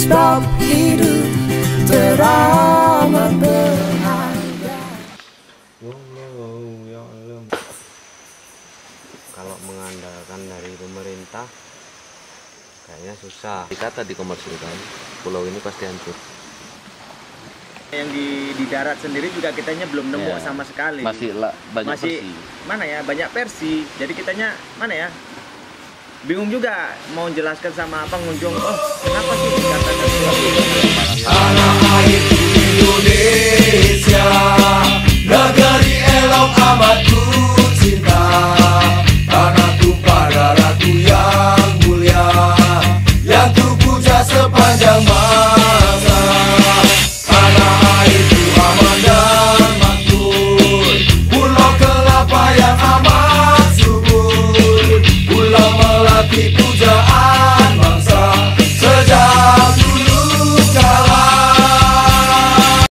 stop hidup teramat berharga. Kalau mengandalkan dari pemerintah kayaknya susah. Kita dikomersilkan, pulau ini pasti hancur. Yang di darat sendiri juga kitanya belum nemu sama sekali. Banyak versi. Mana ya, banyak versi. Jadi kitanya mana ya, bingung juga mau jelaskan sama pengunjung. Oh, kenapa sih dikatakan seperti itu? Tanah airku Indonesia, negeri elok amat ku cinta.